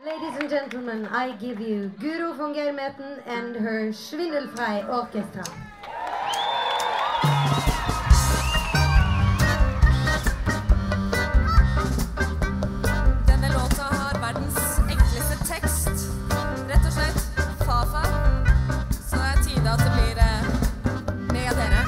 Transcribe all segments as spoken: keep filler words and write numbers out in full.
Ladies and gentlemen, I give you Guro von Germeten and her Schwindelfrei Orchestra. Denne låta har verdens enkleste tekst. Rett og slett fa-fa. Så det er tide at det blir med dere.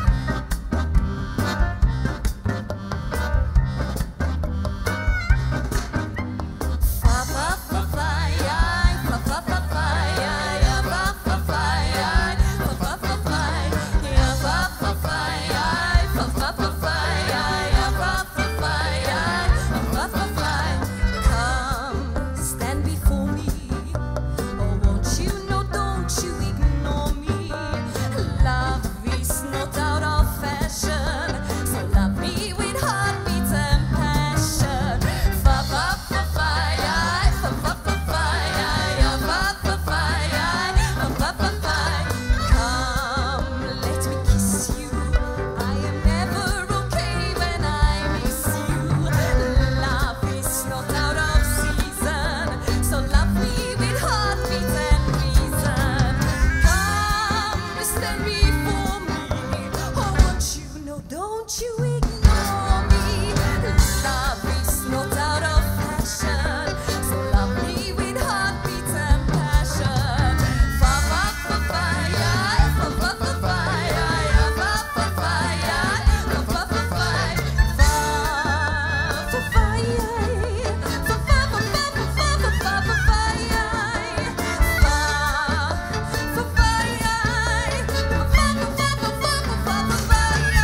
Don't you ignore me? Love is not out of fashion, so love me with heartbeats and passion. Fa fa fa fa ya, fa fa fa fa ya, ya fa fa fa ya, fa fa fa fa, fa fa fa ya, fa fa fa fa fa fa fa fa fa ya, fa fa fa ya, fa fa fa fa fa fa fa fa ya.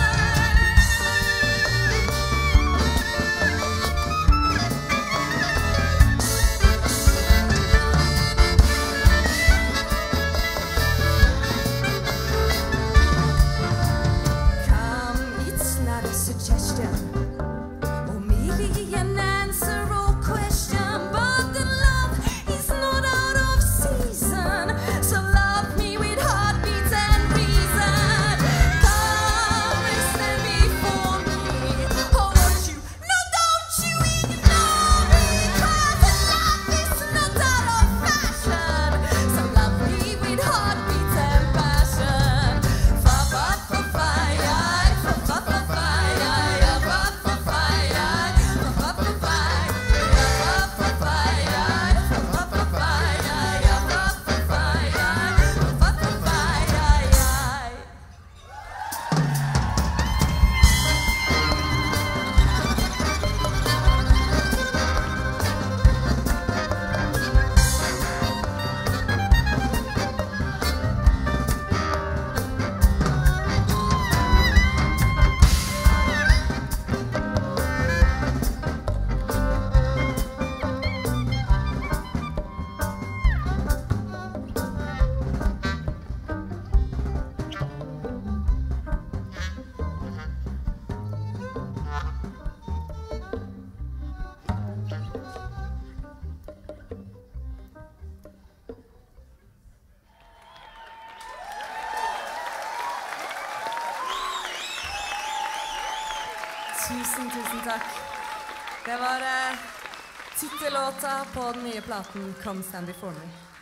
Suggestion, or maybe an answer or question, but the love is not out of season, so love me with heartbeats and reason. Come and stand before me, oh won't you, no don't you ignore me, 'cause love is not out of fashion, so love me with heartbeats and passion. Fa fa fa fa ya, fa fa fa fa. Tusen, tusen takk. Det var eh, tittellåta på den nye platen Come Stand Before Me.